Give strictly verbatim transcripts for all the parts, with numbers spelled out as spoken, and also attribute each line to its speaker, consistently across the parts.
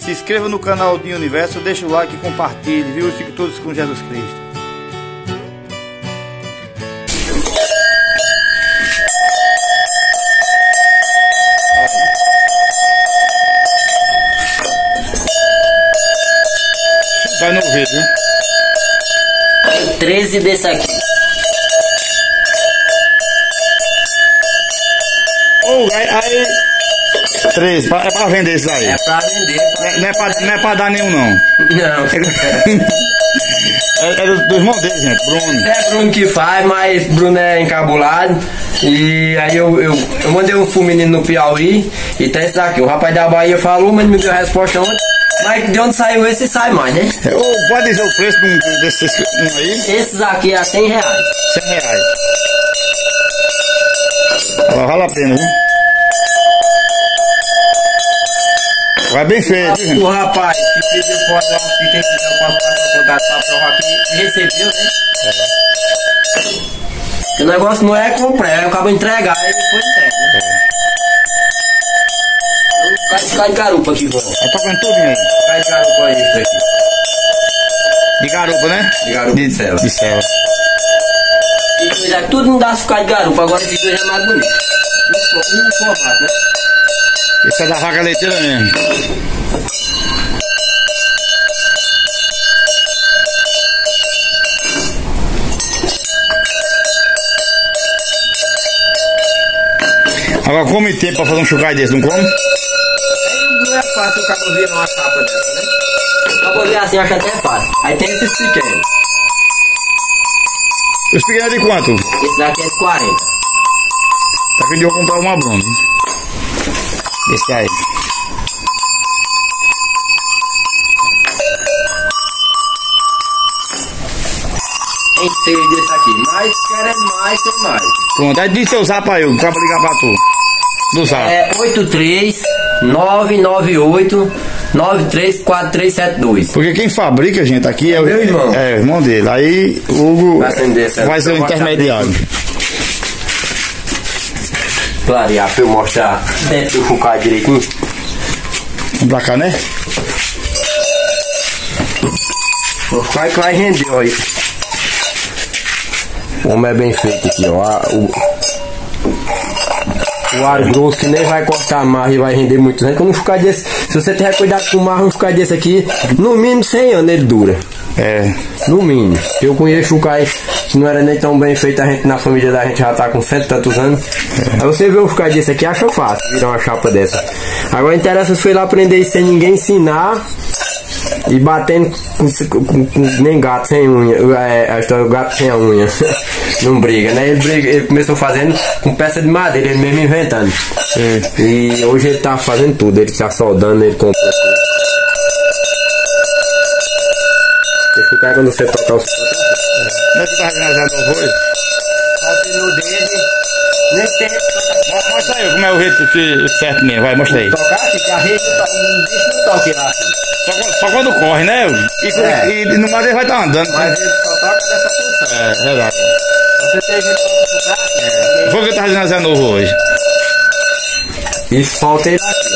Speaker 1: Se inscreva no canal do Universo, deixa o like e compartilhe, viu? E fiquem todos com Jesus Cristo. Vai no vídeo, né?
Speaker 2: treze desse aqui.
Speaker 1: Oh, aí, aí treze, é pra vender isso aí?
Speaker 2: É pra vender. Pra...
Speaker 1: Não, é pra, não é pra dar nenhum, não.
Speaker 2: Não.
Speaker 1: É, é do, do irmão dele, gente, Bruno.
Speaker 2: É Bruno que faz, mas Bruno é encabulado. E aí eu, eu, eu mandei um pro menino no Piauí e tá esse daqui. O rapaz da Bahia falou, mas não me deu a resposta ontem. Mas de onde saiu esse sai mais, né?
Speaker 1: É, oh, pode dizer o preço desses um aí?
Speaker 2: Esses aqui é cem reais.
Speaker 1: cem reais. Ó, vale a pena, viu? Vai bem feito,
Speaker 2: o, o rapaz que pediu pode dar um quem quiser eu posso passar o contato pra provar que recebeu, né? É. O negócio não é comprar, é eu acabo de entregar e depois entrega, né? É. Cai de garupa aqui, vó.
Speaker 1: Tá tocando tudo, né?
Speaker 2: Cai de garupa aí, isso aqui.
Speaker 1: De garupa, né?
Speaker 2: De garupa de, de cela.
Speaker 1: De cela.
Speaker 2: E dois aqui, tudo não dá ficar de garupa, agora esses dois é mais bonito. Um formato, né?
Speaker 1: Esse é da vaca leiteira mesmo. Agora come tempo pra fazer um chocalho desse, não come?
Speaker 2: Aí não é fácil o cabo virar uma chapa dessa, né? O cabo virar assim, acho até fácil. Aí tem esses pequenos.
Speaker 1: Os pequenos é de quanto?
Speaker 2: Esse daqui é de quarenta.
Speaker 1: Tá que eu vou comprar uma Bruno. Esse aí.
Speaker 2: Tem seis desse aqui, mas querendo mais, tem mais.
Speaker 1: Pronto, aí diz seu zap aí, eu acabo de ligar pra tu. Do zap.
Speaker 2: É oito três nove nove oito nove três quatro três sete dois.
Speaker 1: Porque quem fabrica, gente, aqui é,
Speaker 2: é o meu irmão.
Speaker 1: É, o irmão dele. Aí o Hugo vai, vai ser o intermediário.
Speaker 2: Clarear pra eu mostrar dentro do chocalho direitinho.
Speaker 1: Vamos pra cá, né?
Speaker 2: O chocalho que vai render, ó. O homem é bem feito aqui, ó. O, o ar grosso que nem vai cortar a marra e vai render muito. Né? Quando um chocalho desse, se você tiver cuidado com o marra, um chocalho desse aqui, no mínimo cem anos ele dura.
Speaker 1: É.
Speaker 2: No mínimo. Eu conheço chocalho que não era nem tão bem feito, a gente na família da gente já tá com cento e tantos anos. É. Aí você vê um chocalho desse aqui, acha fácil virar uma chapa dessa. Agora interessa se foi lá aprender isso sem ninguém ensinar. E batendo com, com, com nem gato sem unha. É, a história do gato sem a unha. Não briga, né? Ele, briga, ele começou fazendo com peça de madeira, ele mesmo inventando. É. E hoje ele tá fazendo tudo, ele tá soldando, ele comprou tudo. Deixa eu ficar quando você tocar o seu.
Speaker 1: Não é que tá realizando o arroz?
Speaker 2: Falta no dedo. Nem tem.
Speaker 1: Mostra aí como é o jeito que certo mesmo, vai, mostra aí.
Speaker 2: Tocar aqui, que a rede não deixa no toque lá assim.
Speaker 1: Só, só quando corre, né? E, é. e, e no mais ele vai estar tá andando.
Speaker 2: Mas ele só toca nessa função.
Speaker 1: É, verdade.
Speaker 2: Você tem jeito pra tocar? É.
Speaker 1: Foi o que eu tava realizando hoje.
Speaker 2: E solta ele aqui,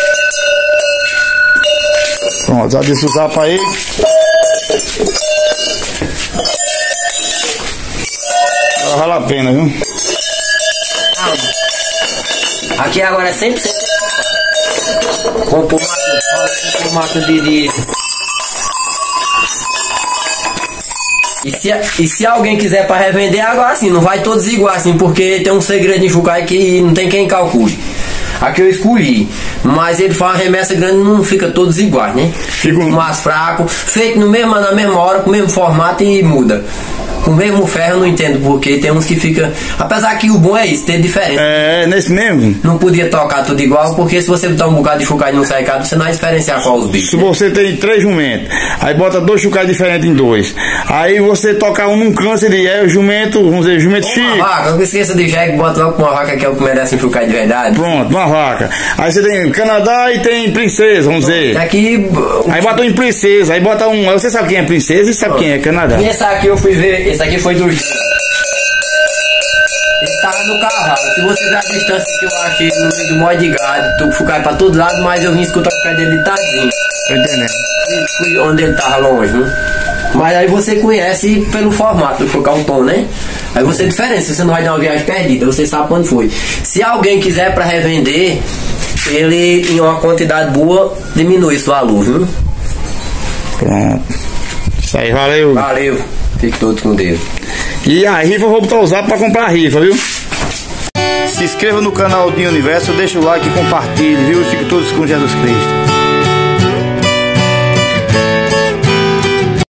Speaker 2: ó.
Speaker 1: Pronto, já disse o zap aí. Vale a pena, viu?
Speaker 2: Aqui agora é cem por cento com formato, com formato de, de... E, se, e se alguém quiser para revender, agora assim, não vai todos iguais assim, porque tem um segredo em chocalho que não tem quem calcule. Aqui eu escolhi, mas ele faz uma remessa grande, não fica todos iguais, né? Fica um mais fraco, feito no mesmo, na mesma hora, com o mesmo formato e muda. Com o mesmo ferro eu não entendo porque tem uns que fica. Apesar que o bom é isso, ter diferença.
Speaker 1: É, nesse mesmo?
Speaker 2: Não podia tocar tudo igual, porque se você botar um bocado de chocalho no secado, você não vai diferenciar qual os bichos.
Speaker 1: Se você tem três jumentos, aí bota dois chocalhos diferentes em dois. Aí você toca um num câncer de é o jumento, vamos dizer, jumento Chico.
Speaker 2: Uma vaca, não esqueça de jegue, bota logo com uma vaca que é o que merece um chocalho de verdade.
Speaker 1: Pronto, uma vaca. Aí você tem Canadá e tem princesa, vamos dizer.
Speaker 2: Aqui.
Speaker 1: Aí bota um em princesa, aí bota um. Você sabe quem é princesa e sabe quem é Canadá.
Speaker 2: E esse aqui eu fui ver, esse aqui foi do. Ele tava no cavalo. Se você dá a distância que eu achei no meio do modo de gado, tu chucar pra todo lado, mas eu vim escutar o pé dele tadinho.
Speaker 1: Tô entendendo.
Speaker 2: Fui onde ele tava longe, né? Mas aí você conhece pelo formato do chocar um tom, né? Aí você diferencia, você não vai dar uma viagem perdida, você sabe quando foi. Se alguém quiser pra revender, ele em uma quantidade boa diminui esse valor, viu?
Speaker 1: Pronto. Isso aí, valeu.
Speaker 2: Valeu. Fique todos com Deus.
Speaker 1: E a rifa eu vou botar usar pra comprar a rifa, viu? Se inscreva no canal Dinho Universo, deixa o like e compartilhe, viu? Fiquem todos com Jesus Cristo.